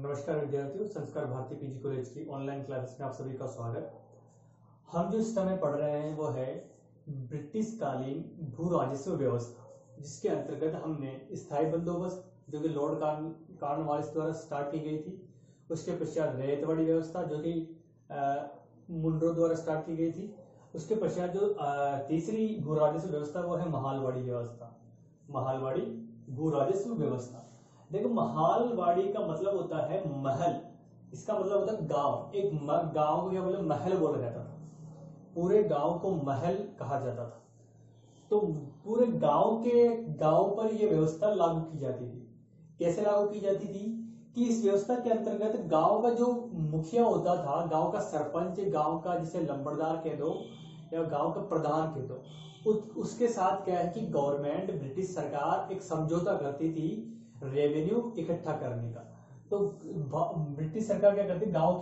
नमस्कार विद्यार्थियों, Sanskar Bharati PG college की ऑनलाइन क्लासेस में आप सभी का स्वागत। हम जो इस समय पढ़ रहे हैं वो है ब्रिटिश कालीन भू राजस्व व्यवस्था, जिसके अंतर्गत हमने स्थायी बंदोबस्त जो कि लॉर्ड कॉर्नवालिस द्वारा स्टार्ट की गई थी, उसके पश्चात रैयतवाड़ी व्यवस्था जो कि मुनरो द्वारा स्टार्ट की गई थी, उसके पश्चात जो तीसरी भू राजस्व व्यवस्था वो है महालवाड़ी व्यवस्था। महालवाड़ी भू राजस्व व्यवस्था। देखो, महालवाड़ी का मतलब होता है महल, इसका मतलब होता है गांव। एक गांव को क्या मतलब महल बोला जाता था, पूरे गांव को महल कहा जाता था। तो पूरे गांव पर यह व्यवस्था लागू की जाती थी। कैसे लागू की जाती थी कि इस व्यवस्था के अंतर्गत गांव का जो मुखिया होता था, गांव का सरपंच, गांव का जिसे लंबड़दार कह दो या गांव का प्रधान कह दो, उसके साथ क्या है कि गवर्नमेंट, ब्रिटिश सरकार एक समझौता करती थी रेवेन्यू इकट्ठा करने का। तो ब्रिटिश सरकार क्या करती, गांव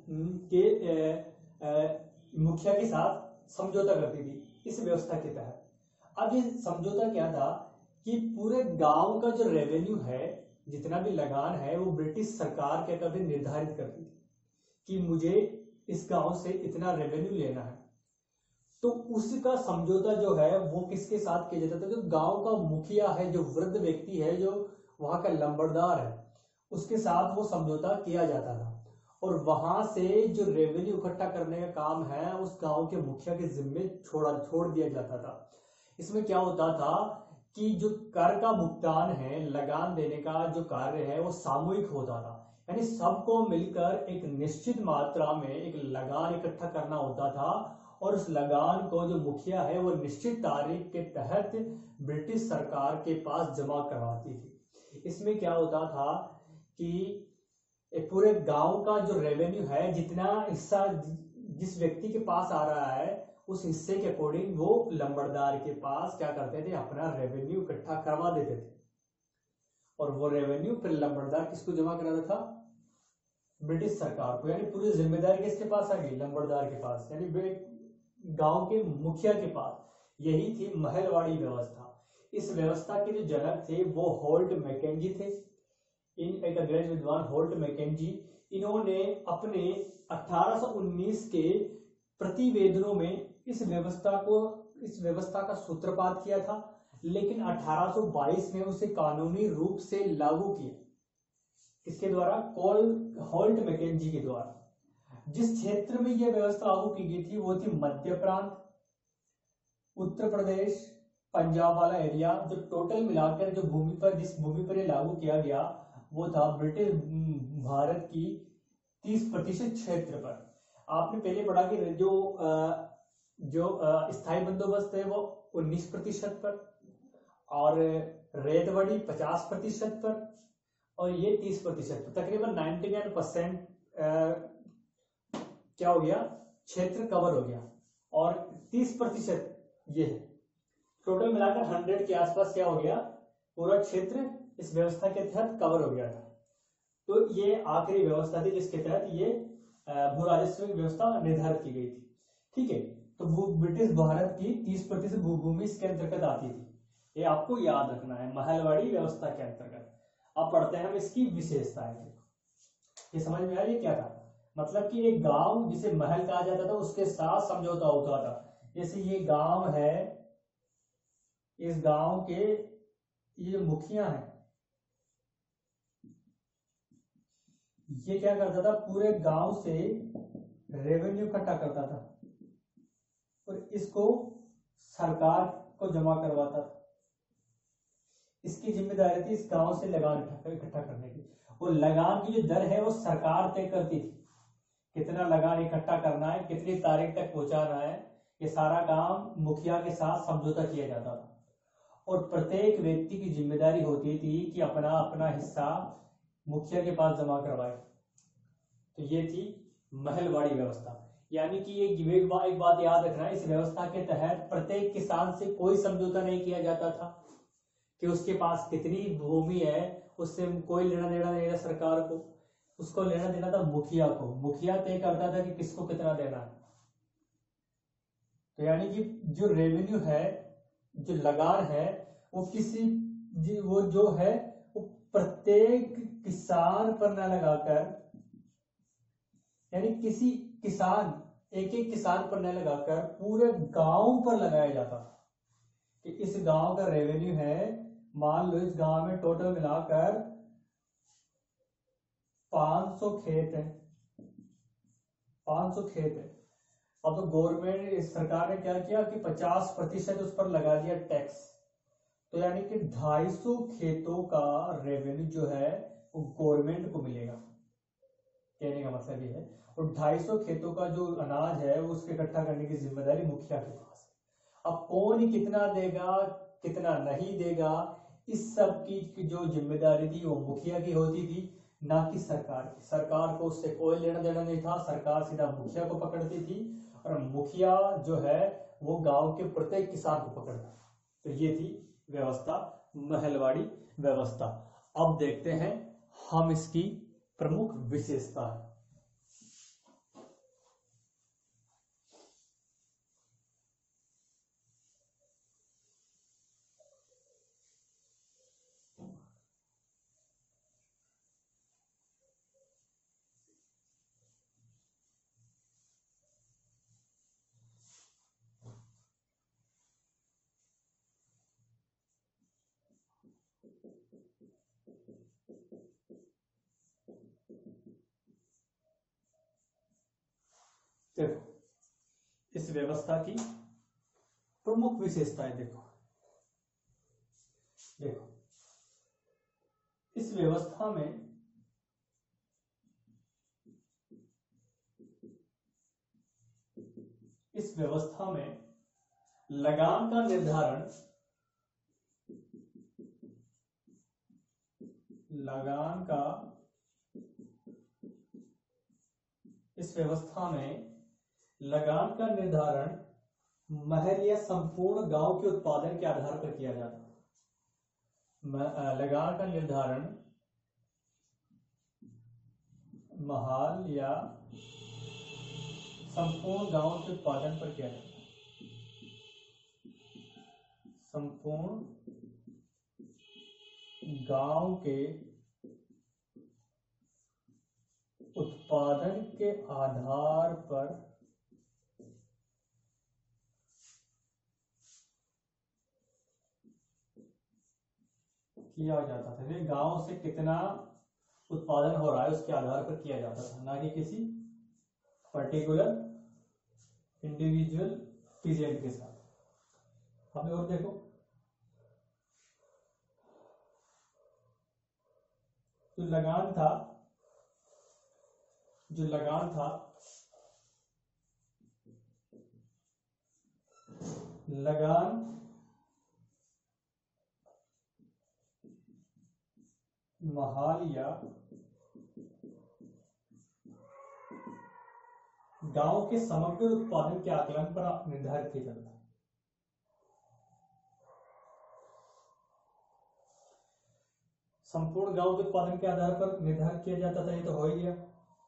के मुखिया के साथ समझौता करती थी इस व्यवस्था के तहत। अब ये समझौता क्या था कि पूरे गांव का जो रेवेन्यू है, जितना भी लगान है, वो ब्रिटिश सरकार क्या करती, निर्धारित करती थी कि मुझे इस गांव से इतना रेवेन्यू लेना है। तो उसका समझौता जो है वो किसके साथ किया जाता था, जो गांव का मुखिया है, जो वृद्ध व्यक्ति है, जो वहां का लंबड़दार है, उसके साथ वो समझौता किया जाता था। और वहां से जो रेवेन्यू इकट्ठा करने का काम है उस गांव के मुखिया के जिम्मे छोड़ दिया जाता था। इसमें क्या होता था कि जो कर का भुगतान है, लगान देने का जो कार्य है, वो सामूहिक होता था। यानी सबको मिलकर एक निश्चित मात्रा में एक लगान इकट्ठा करना होता था, और उस लगान को जो मुखिया है वो निश्चित तारीख के तहत ब्रिटिश सरकार के पास जमा करवाती थी। इसमें क्या होता था कि पूरे गांव का जो रेवेन्यू है, जितना हिस्सा जिस व्यक्ति के पास आ रहा है, उस हिस्से के अकॉर्डिंग वो लंबड़दार के पास क्या करते थे, अपना रेवेन्यू इकट्ठा करवा देते थे। और वो रेवेन्यू फिर लंबड़दार किसको जमा कराता था, ब्रिटिश सरकार को। यानी पूरी जिम्मेदारी किसके पास आ गई, लंबड़दार के पास, यानी गांव के मुखिया के पास। यही थी महलवाड़ी व्यवस्था। इस व्यवस्था के जो जनक थे वो होल्ट मैकेंजी थे। एक अंग्रेज विद्वान होल्ट मैकेंजी, इन्होंने अपने 1819 के प्रतिवेदनों में इस व्यवस्था का सूत्रपात किया था, लेकिन 1822 में उसे कानूनी रूप से लागू किया। किसके द्वारा, होल्ट मैकेंजी के द्वारा। जिस क्षेत्र में यह व्यवस्था लागू की गई थी वो थी मध्य प्रांत, उत्तर प्रदेश, पंजाब वाला एरिया। जो टोटल मिलाकर जो जिस भूमि पर लागू किया गया वो था ब्रिटिश भारत की 30% क्षेत्र पर। आपने पहले पढ़ा कि जो स्थायी बंदोबस्त है वो 19% पर, और रैयतवाड़ी 50% पर, और ये 30% पर। तकरीबन 99% क्या हो गया, क्षेत्र कवर हो गया। और 30% ये है। टोटल मिलाकर 100 के आसपास क्या हो गया, पूरा क्षेत्र इस व्यवस्था के तहत कवर हो गया था। तो ये आखिरी व्यवस्था थी जिसके तहत ये भू राजस्व व्यवस्था निर्धारित की गई थी। ठीक है, तो ब्रिटिश भारत की 30% भूमि इसके अंतर्गत आती थी। ये आपको याद रखना है, महलवाड़ी व्यवस्था के अंतर्गत। अब पढ़ते हैं हम इसकी विशेषताएं। ये समझ में आया, ये क्या था, मतलब कि एक गांव जिसे महल कहा जाता था उसके साथ समझौता होता था। जैसे ये गांव है, इस गांव के ये मुखिया है, ये क्या करता था, पूरे गांव से रेवेन्यू इकट्ठा करता था और इसको सरकार को जमा करवाता था। इसकी जिम्मेदारी थी इस गांव से लगान इकट्ठा करने की। और लगान की जो दर है वो सरकार तय करती थी, कितना लगान इकट्ठा करना है, कितनी तारीख तक पहुंचाना है। ये सारा काम मुखिया के साथ समझौता किया जाता था, और प्रत्येक व्यक्ति की जिम्मेदारी होती थी कि अपना अपना हिस्सा मुखिया के पास जमा करवाए। तो ये थी महलवाड़ी व्यवस्था। यानी कि एक बात याद रखना, इस व्यवस्था के तहत प्रत्येक किसान से कोई समझौता नहीं किया जाता था कि उसके पास कितनी भूमि है, उससे कोई लेना देना नहीं था सरकार को। उसको लेना देना था मुखिया को। मुखिया तय करता था कि किसको कितना देना है। तो यानी कि जो रेवेन्यू है, जो लगान है, वो जो है वो प्रत्येक किसान पर न लगाकर, यानी किसी किसान, एक एक किसान पर न लगाकर पूरे गांव पर लगाया जाता था कि इस गांव का रेवेन्यू है, मान लो इस गांव में टोटल मिलाकर 500 खेत है, 500 खेत है। अब तो गवर्नमेंट, सरकार ने क्या किया कि 50% उस पर लगा दिया टैक्स, तो यानी कि 250 खेतों का रेवेन्यू जो है वो गवर्नमेंट को मिलेगा। कहने का मतलब ये है, और 250 खेतों का जो अनाज है वो उसके इकट्ठा करने की जिम्मेदारी मुखिया के पास है। अब कौन ही कितना देगा कितना नहीं देगा, इस सब की जो जिम्मेदारी थी वो मुखिया की होती थी, ना कि सरकार की। सरकार को उससे कोई लेना देना नहीं था, सरकार सीधा मुखिया को पकड़ती थी, और मुखिया जो है वो गांव के प्रत्येक किसान को पकड़ता। तो ये थी व्यवस्था, महलवाड़ी व्यवस्था। अब देखते हैं हम इसकी प्रमुख विशेषता। देखो इस व्यवस्था की प्रमुख विशेषताएं देखो। देखो इस व्यवस्था में लगान का निर्धारण, लगान का इस व्यवस्था में लगान का निर्धारण महल या संपूर्ण गांव के उत्पादन के आधार पर किया जाता है। लगान का निर्धारण महल या संपूर्ण गांव के उत्पादन पर किया जाता है। संपूर्ण गांव के उत्पादन के आधार पर किया जाता था। ये गांव से कितना उत्पादन हो रहा है उसके आधार पर किया जाता था, ना कि किसी पर्टिकुलर इंडिविजुअल पीजेंट के साथ। हमें और देखो, जो लगान था, लगान महाल या गांव के समग्र उत्पादन के आकलन पर निर्धारित किया जाता है। संपूर्ण गांव के उत्पादन के आधार पर निर्धारित किया जाता था, ये तो हो ही गया।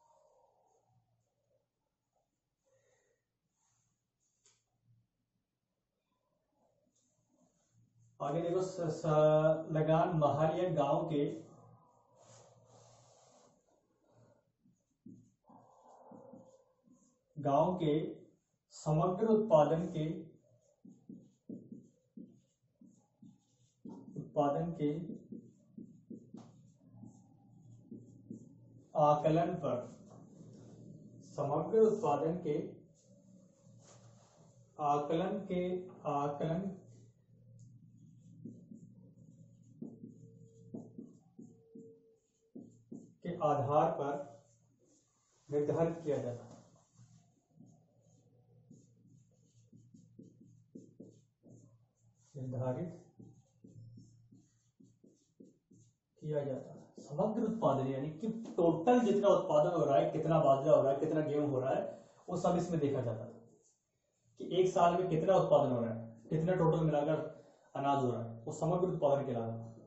आगे देखो, लगान महल या गांव के समग्र उत्पादन के आकलन पर, समग्र उत्पादन के आकलन के आधार पर निर्धारित किया जाता है। समग्र उत्पादन यानी कि टोटल जितना उत्पादन हो रहा है, कितना बाजरा हो रहा है, कितना गेहूं हो रहा है, वो सब इसमें देखा जाता था कि एक साल में कितना उत्पादन हो रहा है, कितना टोटल मिलाकर अनाज हो रहा है, वो समग्र उत्पादन कहलाता था।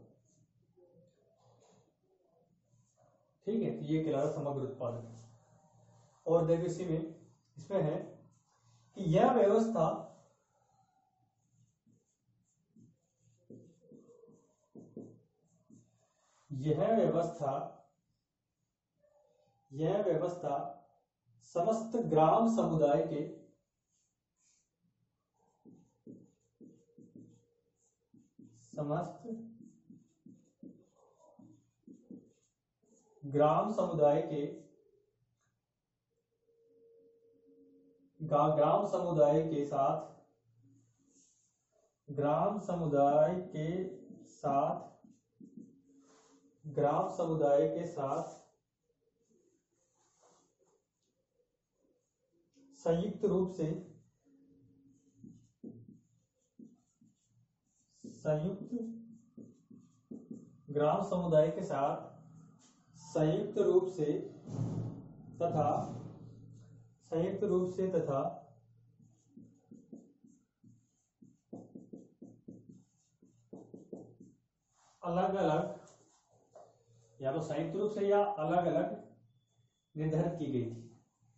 ठीक है, तो ये कहलाता समग्र उत्पादन। और देखो इसमें है कि यह व्यवस्था यह व्यवस्था समस्त ग्राम समुदाय के समस्त ग्राम समुदाय के ग्राम समुदाय के साथ ग्राम समुदाय के साथ ग्राम समुदाय के साथ संयुक्त रूप से ग्राम समुदाय के साथ संयुक्त रूप से तथा अलग अलग या तो संयुक्त रूप से या अलग अलग निर्धारित की गई थी।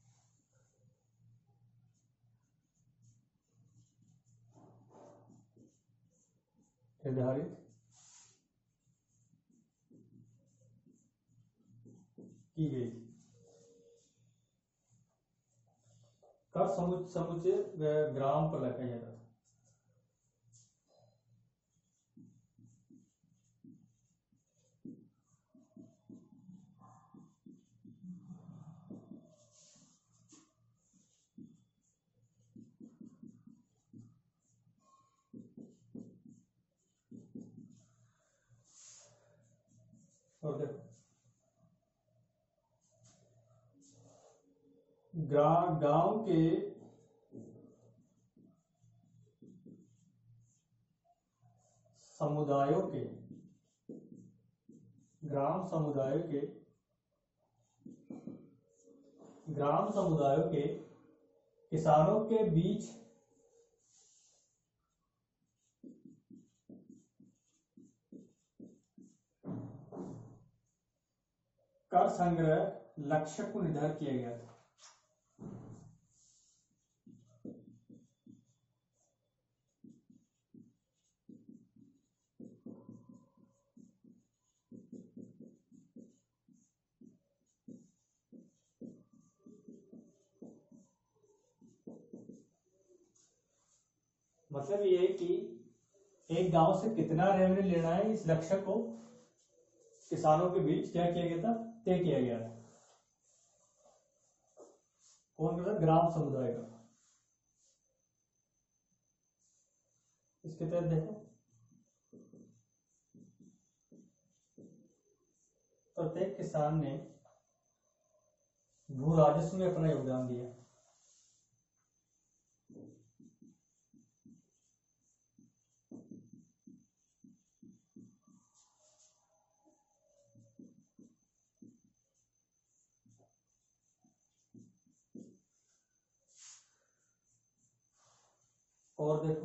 निर्धारित की गई थी। कर समुच्चय ग्राम पर लगाया जाता था। और देखो गांव के समुदायों के ग्राम समुदायों के किसानों के बीच कर संग्रह लक्ष्य को निर्धारित किया गया था। मतलब ये कि एक गांव से कितना रेवेन्यू लेना है, इस लक्ष्य को किसानों के बीच क्या किया गया था, तय किया गया था। कौन का? ग्राम समुदाय का। इसके तहत देखो प्रत्येक किसान ने भू राजस्व में अपना योगदान दिया। और देखो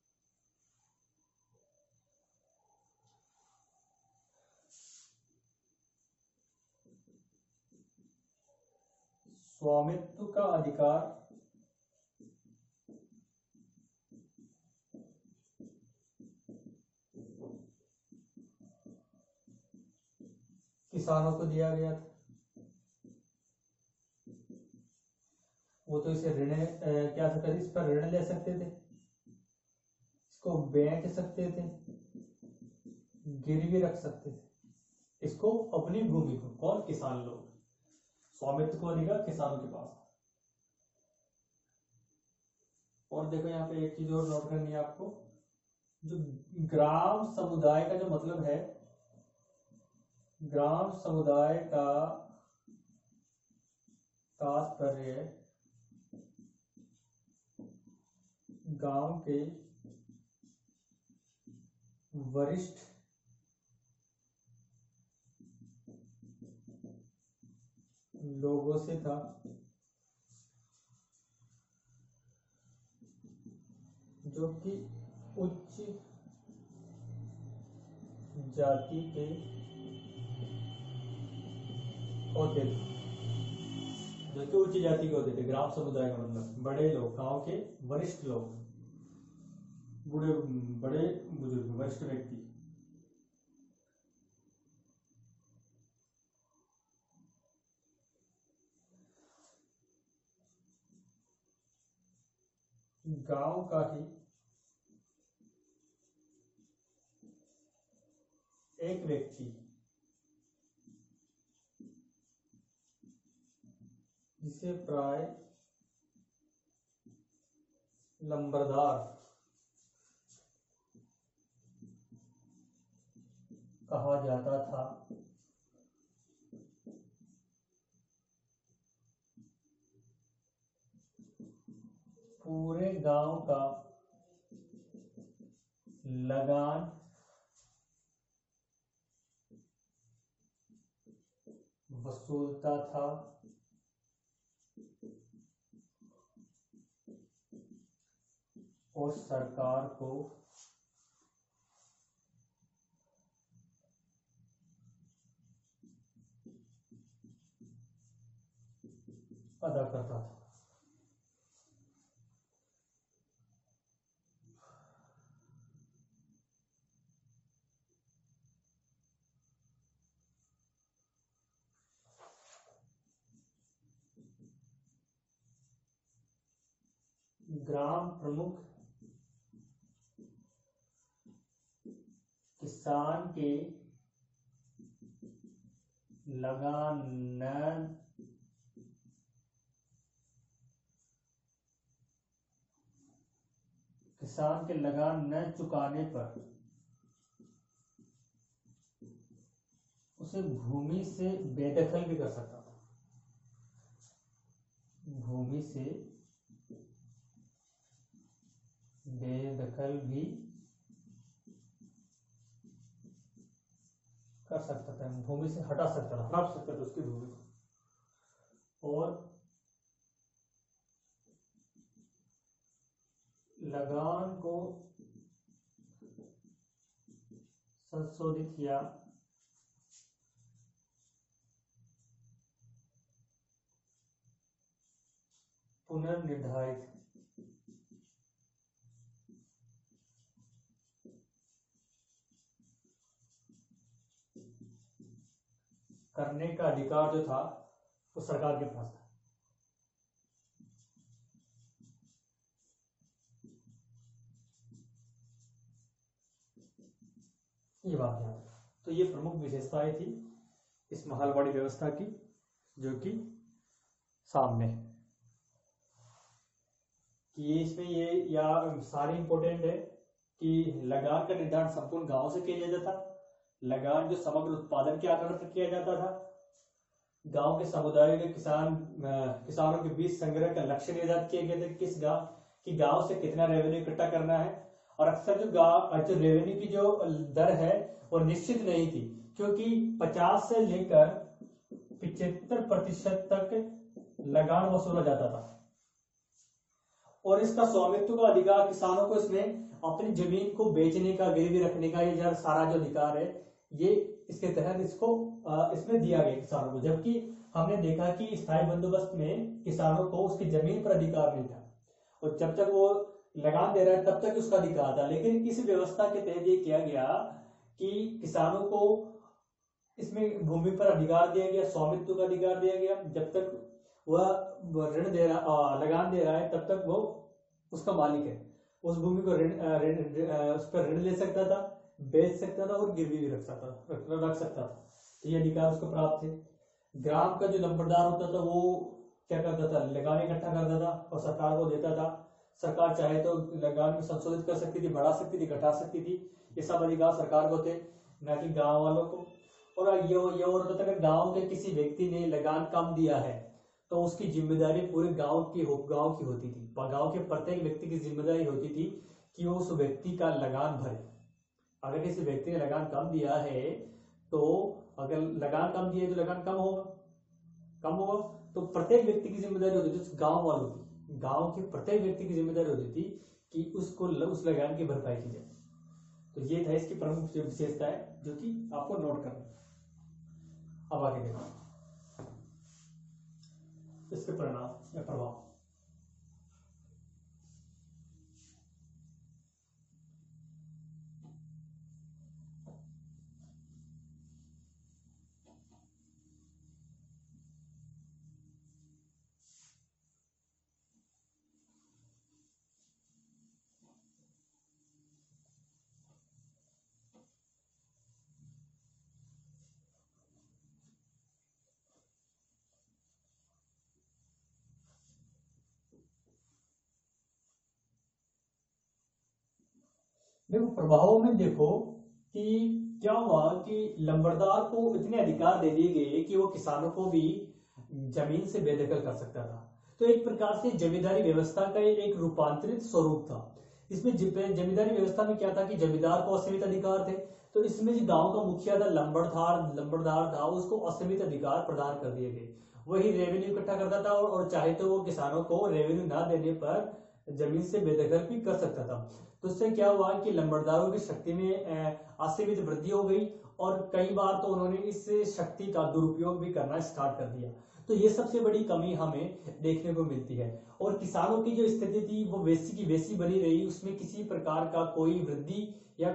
स्वामित्व का अधिकार किसानों को दिया गया था। वो तो इसे ऋण क्या सकते, इस पर ऋण ले सकते थे, इसको बेच सकते थे, गिरवी रख सकते थे, इसको अपनी भूमि को। कौन? किसान लोग। स्वामित्व को अधिकार किसानों के पास। और देखो यहाँ पे एक चीज और नोट करनी है आपको, जो ग्राम समुदाय का जो मतलब है, ग्राम समुदाय का तात्पर्य गांव के वरिष्ठ लोगों से था, जो कि उच्च जाति के होते थे, जो कि उच्च जाति के होते थे। ग्राम समुदाय का मतलब बड़े लोग, गांव के वरिष्ठ लोग, बड़े बुजुर्ग, वरिष्ठ व्यक्ति। गांव का ही एक व्यक्ति जिसे प्राय लंबरदार कहा जाता था, पूरे गांव का लगान वसूलता था और सरकार को अदा करता था। ग्राम प्रमुख किसान के लगान न चुकाने पर उसे भूमि से बेदखल भी कर सकता था। भूमि से बेदखल भी कर सकता था, भूमि से हटा सकता था, हटा सकता था उसकी भूमि को। और लगान को संशोधित या पुनर्निर्धारित करने का अधिकार जो था वो सरकार के पास था। ये बात है। तो ये प्रमुख विशेषताएं थी इस महलवाड़ी व्यवस्था की, जो कि सामने कि इसमें ये या सारी इंपॉर्टेंट है कि लगान का निर्धारण संपूर्ण गांव से किया जाता था। लगान जो समग्र उत्पादन के आधार पर किया जाता था। गांव के समुदायों के किसानों के बीच संग्रह का लक्ष्य निर्धारित किए गए थे, किस गांव से कितना रेवेन्यू इकट्ठा करना है। और अक्सर जो रेवेन्यू की जो दर है वो निश्चित नहीं थी, क्योंकि 50 से लेकर 75% तक लगान वसूला जाता था। और इसका स्वामित्व का अधिकार किसानों को इसमें अपनी जमीन को बेचने का, गिरवी रखने का, ये सारा जो अधिकार है ये इसके तहत इसमें दिया गया किसानों को। जबकि हमने देखा कि स्थायी बंदोबस्त में किसानों को उसकी जमीन पर अधिकार नहीं था, और जब तक वो लगान दे रहा है तब तक उसका अधिकार था। लेकिन इस व्यवस्था के तहत ये किया गया कि किसानों को इसमें भूमि पर अधिकार दिया गया, स्वामित्व का अधिकार दिया गया। जब तक वह ऋण दे रहा, लगान दे रहा है, तब तक वो उसका मालिक है। उस भूमि को उस पर ऋण ले सकता था, बेच सकता था और गिरवी भी रख सकता था। तो ये अधिकार उसको प्राप्त थे। ग्राम का जो नंबरदार होता था वो क्या करता था, लगान इकट्ठा करता था और सरकार को देता था। सरकार चाहे तो लगान में संशोधित कर सकती थी, बढ़ा सकती थी, घटा सकती थी। ये सब अधिकार सरकार को थे, न कि गांव वालों को। और ये होता था कि गांव के किसी व्यक्ति ने लगान कम दिया है तो उसकी जिम्मेदारी पूरे गांव की होती थी। गांव के प्रत्येक व्यक्ति की जिम्मेदारी होती थी कि वो उस व्यक्ति का लगान भरे। अगर किसी व्यक्ति ने लगान कम दिया है तो अगर लगान कम दिया है तो लगान कम होगा तो प्रत्येक व्यक्ति की जिम्मेदारी होती थी, गांव वालों की, गांव के प्रत्येक व्यक्ति की जिम्मेदारी होती थी कि उसको उस लगान की भरपाई की जाए। तो ये था इसकी प्रमुख विशेषता है जो कि आपको नोट करना है। अब आगे देखो इसके परिणाम या प्रभाव। देखो प्रभावों में देखो कि क्या हुआ कि लंबरदार को इतने अधिकार दे दिए गए कि वो किसानों को भी जमीन से बेदखल कर सकता था। तो एक प्रकार से जमींदारी व्यवस्था का एक रूपांतरित स्वरूप था। इसमें जमींदारी व्यवस्था में क्या था कि जमींदार को असीमित अधिकार थे। तो इसमें जो गांव का मुखिया था लंबरदार था, उसको असीमित अधिकार प्रदान कर दिए गए। वही रेवेन्यू इकट्ठा करता था और चाहे तो वो किसानों को रेवेन्यू ना देने पर जमीन से बेदखल भी कर सकता था। तो इससे क्या हुआ कि लंबरदारों की शक्ति में असीमित वृद्धि हो गई और कई बार तो उन्होंने इस शक्ति का दुरुपयोग भी करना स्टार्ट कर दिया। तो ये सबसे बड़ी कमी हमें देखने को मिलती है। और किसानों की जो स्थिति थी वो वैसी की वैसी बनी रही, उसमें किसी प्रकार का कोई वृद्धि या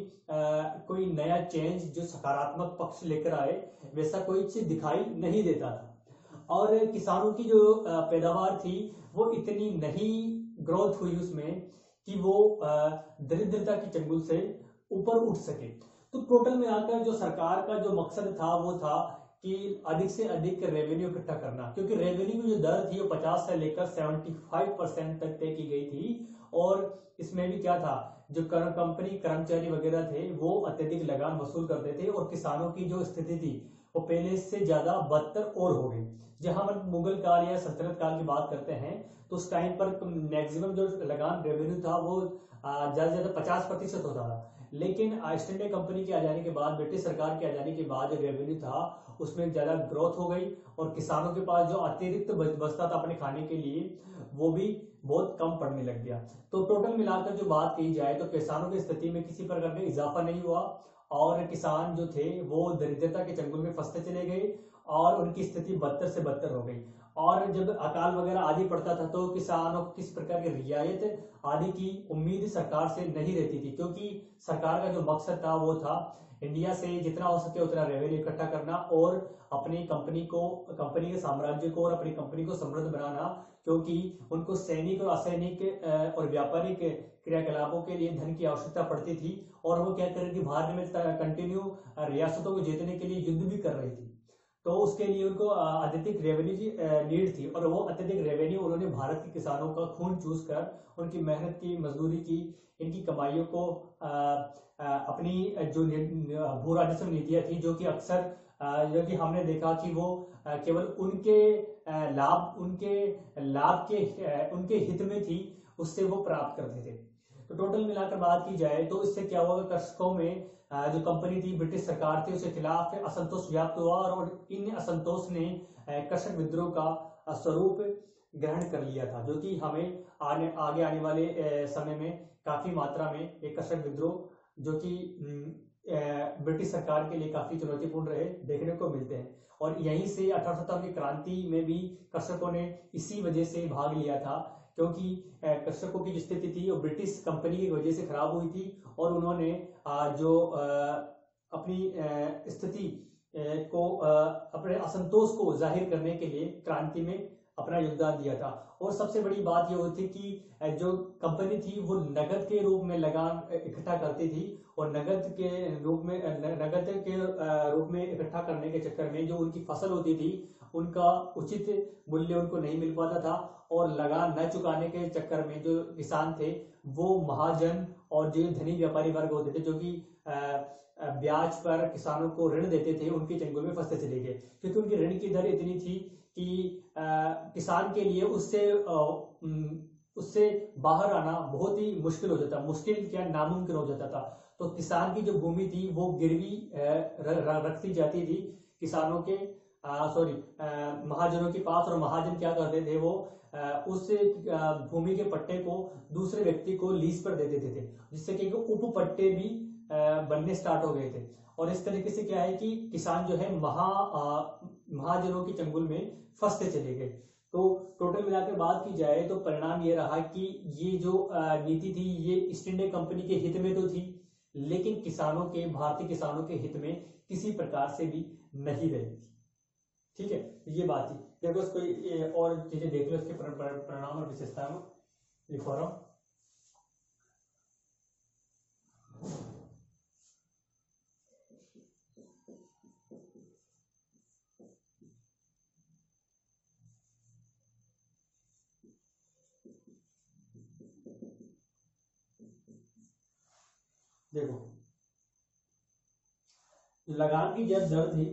कोई नया चेंज जो सकारात्मक पक्ष लेकर आए वैसा कोई चीज दिखाई नहीं देता था। और किसानों की जो पैदावार थी वो इतनी नहीं ग्रोथ हुई उसमें कि वो दरिद्रता के चंगुल से ऊपर उठ सके। तो टोटल में आकर जो सरकार का जो मकसद था वो था कि अधिक से अधिक रेवेन्यू इकट्ठा करना, क्योंकि रेवेन्यू की जो दर थी वो 50 से लेकर 75% तक तय की गई थी। और इसमें भी क्या था, जो कंपनी कर्मचारी वगैरह थे वो अत्यधिक लगान वसूल करते थे और किसानों की जो स्थिति थी वो पहले से ज्यादा बदतर और हो गई। जहां हम मुगल काल या सल्तनत काल की बात करते हैं तो उस टाइम पर मैक्सिमम जो लगान रेवेन्यू था वो ज्यादा से ज्यादा 50% होता था। लेकिन ईस्ट इंडिया कंपनी के आ जाने के बाद, ब्रिटिश सरकार के आ जाने के बाद जो रेवेन्यू था उसमें ज्यादा ग्रोथ हो गई और किसानों के पास जो अतिरिक्त बचता था अपने खाने के लिए वो भी बहुत कम पड़ने लग गया। तो टोटल मिलाकर जो बात की जाए तो किसानों की स्थिति में किसी प्रकार का इजाफा नहीं हुआ और किसान जो थे वो दरिद्रता के चंगुल में फंसते चले गए और उनकी स्थिति बदतर से बदतर हो गई। और जब अकाल वगैरह आदि पड़ता था तो किसानों को किस प्रकार की रियायत आदि की उम्मीद सरकार से नहीं रहती थी, क्योंकि सरकार का जो मकसद था वो था इंडिया से जितना हो सके उतना रेवेन्यू इकट्ठा करना और अपनी कंपनी के साम्राज्य को और अपनी कंपनी को समृद्ध बनाना। क्योंकि उनको सैनिक और असैनिक और व्यापारिक क्रियाकलापों के लिए धन की आवश्यकता पड़ती थी और वो क्या कर रही थी, भारत में कंटिन्यू रियासतों को जीतने के लिए युद्ध भी कर रही थी। तो उसके लिए उनको अत्यधिक रेवेन्यू की नीड थी और वो अत्यधिक रेवेन्यू उन्होंने भारत के किसानों का खून चूस कर उनकी मेहनत की, मजदूरी की, इनकी कमाइयों को अपनी जो भू राजस्व नीतियां थी जो कि अक्सर जो कि हमने देखा कि वो केवल उनके हित में थी, उससे वो प्राप्त करते थे। तो टोटल मिलाकर बात की जाए तो इससे क्या हुआ, कृषकों में जो कंपनी थी, ब्रिटिश सरकार थी, उसके खिलाफ असंतोष व्याप्त हुआ और इन असंतोष ने कृषक विद्रोह का स्वरूप ग्रहण कर लिया था, जो कि हमें आगे आने वाले समय में काफी मात्रा में एक कृषक विद्रोह जो कि ब्रिटिश सरकार के लिए काफी चुनौतीपूर्ण रहे देखने को मिलते हैं। और यहीं से 1857 की क्रांति में भी कृषकों ने इसी वजह से भाग लिया था, क्योंकि कृषकों की जो स्थिति थी वो ब्रिटिश कंपनी की वजह से खराब हुई थी और उन्होंने जो अपनी स्थिति को अपने असंतोष को जाहिर करने के लिए क्रांति में अपना योगदान दिया था। और सबसे बड़ी बात यह होती कि जो कंपनी थी वो नगद के रूप में लगान इकट्ठा करती थी और नगद के रूप में इकट्ठा करने के चक्कर में जो उनकी फसल होती थी उनका उचित मूल्य उनको नहीं मिल पाता था और लगान न चुकाने के चक्कर में जो किसान थे वो महाजन और जो धनी व्यापारी वर्ग होते थे जो कि ब्याज पर किसानों को ऋण देते थे उनके चंगुल में फंसते चले गए, क्योंकि उनकी ऋण की दर इतनी थी कि किसान के लिए उससे बाहर आना बहुत ही मुश्किल हो जाता, मुश्किल क्या नामुमकिन हो जाता था। तो किसान की जो भूमि थी वो गिरवी रख दी जाती थी किसानों के महाजनों के पास, और महाजन क्या करते थे वो उस भूमि के पट्टे को दूसरे व्यक्ति को लीज पर दे देते थे, जिससे कि उप पट्टे भी बनने स्टार्ट हो गए थे। और इस तरीके से क्या है कि किसान जो है महाजनों के चंगुल में फंसते चले गए। तो टोटल मिलाकर बात की जाए तो परिणाम ये रहा कि ये जो नीति थी ये ईस्ट इंडिया कंपनी के हित में तो थी, लेकिन भारतीय किसानों के हित में किसी प्रकार से भी नहीं रही थी। ठीक है, ये बात थी। देखो इसको और चीजें देख लो, इसके परिणाम और विशेषताएं लिखो रहा हूं। देखो लगान की जब दर थी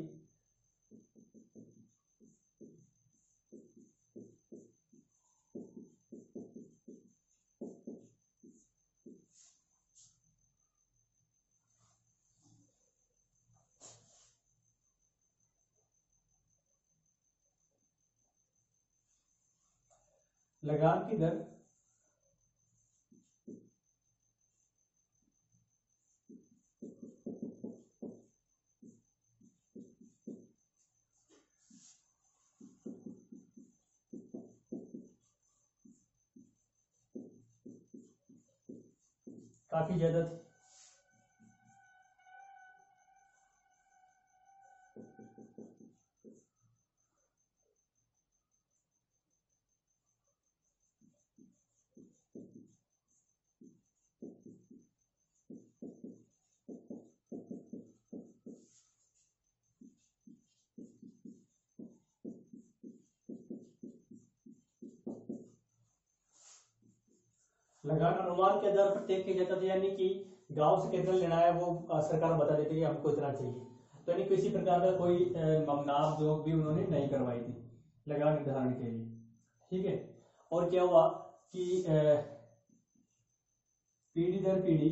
लगान की दर काफी ज्यादा थी। लगान अनुमान के आधार पर तय किया जाता था, यानी कि गांव से कितना लेना है वो सरकार बता देती कि हमको इतना चाहिए। तो यानी किसी प्रकार का कोई नाप जोख भी उन्होंने नहीं करवाई थी लगान निर्धारण के लिए। ठीक है, और क्या हुआ कि पीढ़ी दर पीढ़ी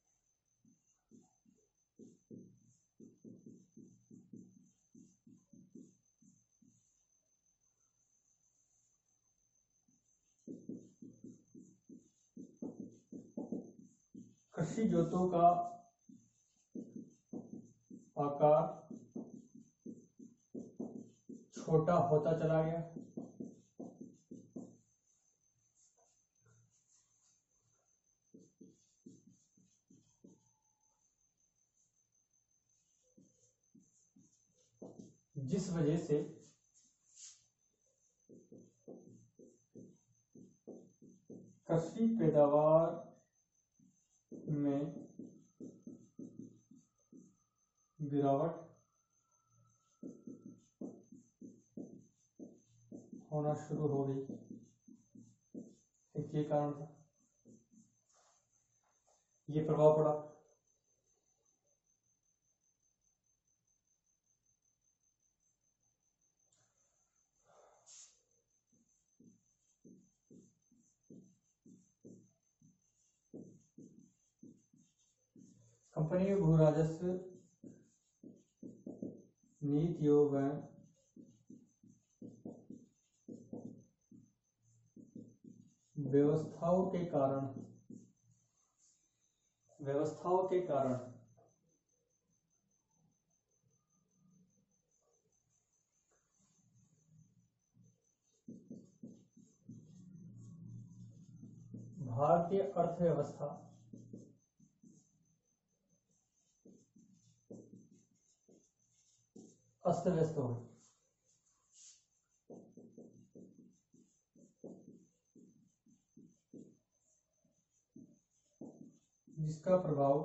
कृषि जोतों का आकार छोटा होता चला गया। जिस वजह से कृषि पैदावार में गिरावट होना शुरू हो गई। एक ये कारण था, ये प्रभाव पड़ा। कंपनी भू राजस्व नीतियों व व्यवस्थाओं के कारण भारतीय अर्थव्यवस्था अस्त व्यस्त हो गई। जिसका प्रभाव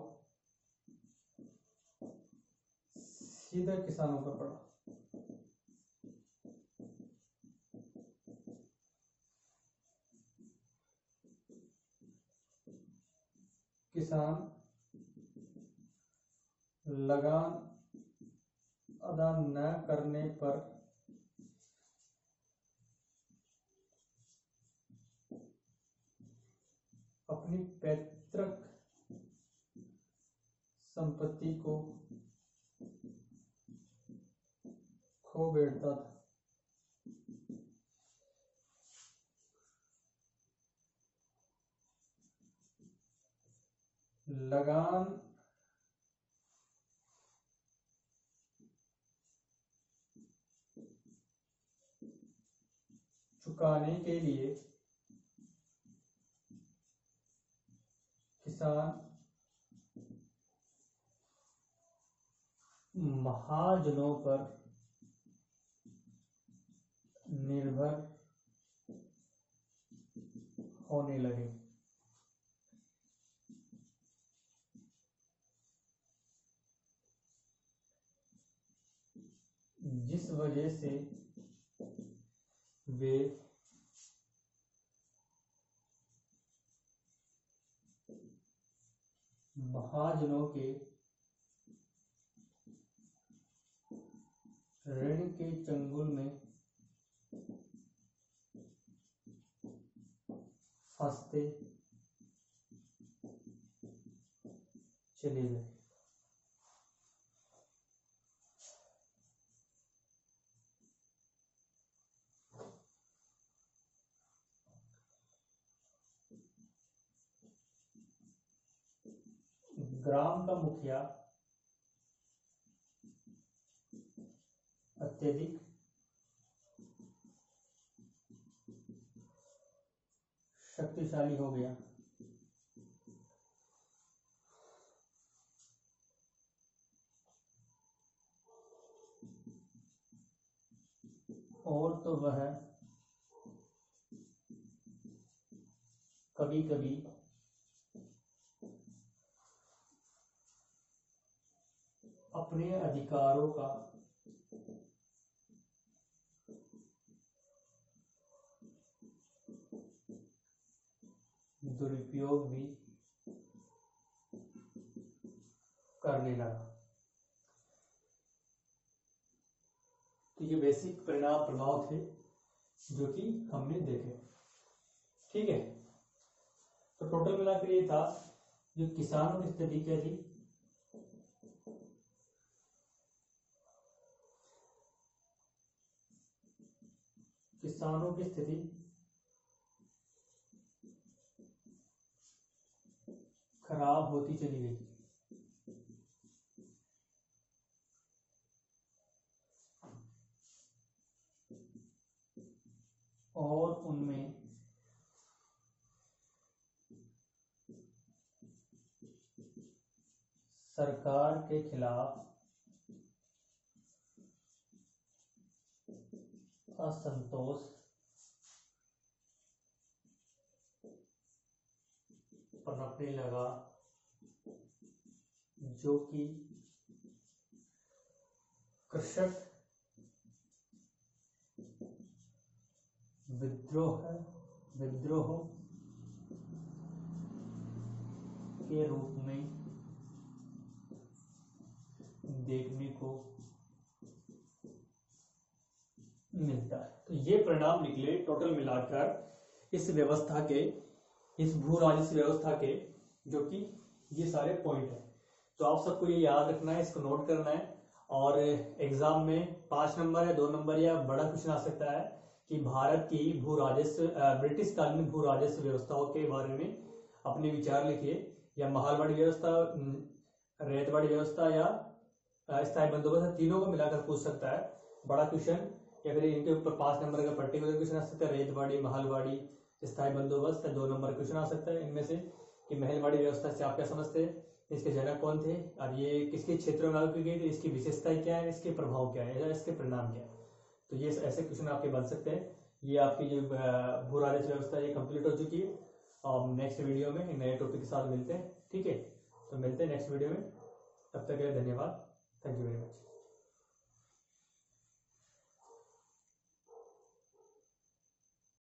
सीधा किसानों पर पड़ा। किसान लगान अदा न करने पर अपनी पैतृक संपत्ति को खो बैठता था। लगान चुकाने के लिए किसान महाजनों पर निर्भर होने लगे। जिस वजह से वे महाजनों के ऋण के चंगुल में फंसते चले गए। ग्राम का मुखिया अत्यधिक शक्तिशाली हो गया। और तो वह कभी कभी अपने अधिकारों का दुरुपयोग भी करने लगा। तो ये बेसिक परिणाम प्रभाव थे जो कि हमने देखे। ठीक है, तो टोटल मिलाकर ये था जो किसानों की स्थिति क्या थी, किसानों की स्थिति खराब होती चली गई। और उनमें सरकार के खिलाफ असंतोष पनपने लगा, जो कि कृषक विद्रोह के रूप में देखने को मिलता है। तो ये परिणाम निकले टोटल मिलाकर इस व्यवस्था के, इस भू राजस्व व्यवस्था के, जो कि ये सारे पॉइंट है। तो आप सबको ये याद रखना है, इसको नोट करना है। और एग्जाम में 5 नंबर या 2 नंबर या बड़ा क्वेश्चन आ सकता है कि भारत की भू राजस्व ब्रिटिश कालीन भू राजस्व व्यवस्थाओं के बारे में अपने विचार लिखिए, या महालवाड़ी व्यवस्था, रैयतवाड़ी व्यवस्था या स्थायी बंदोबस्त, तीनों को मिलाकर पूछ सकता है बड़ा क्वेश्चन। या फिर इनके ऊपर 5 नंबर का पर्टिकुलर क्वेश्चन आ सकता है, रैयतवाड़ी, महालवाड़ी, स्थायी बंदोबस्त, 2 नंबर क्वेश्चन आ सकता है इनमें से कि महलवाड़ी व्यवस्था से आप क्या समझते हैं, इसके जनक कौन थे और ये किसके क्षेत्रों में लागू की गई थी, इसकी विशेषताएं क्या है, इसके प्रभाव क्या है या इसके परिणाम क्या है। तो ये ऐसे क्वेश्चन आपके बन सकते हैं। ये आपकी जो भू राजस्व व्यवस्था ये कंप्लीट हो चुकी है। और नेक्स्ट वीडियो में नए टॉपिक के साथ मिलते हैं। ठीक है, तो मिलते हैं नेक्स्ट वीडियो में, तब तक के लिए धन्यवाद। Thank you very much.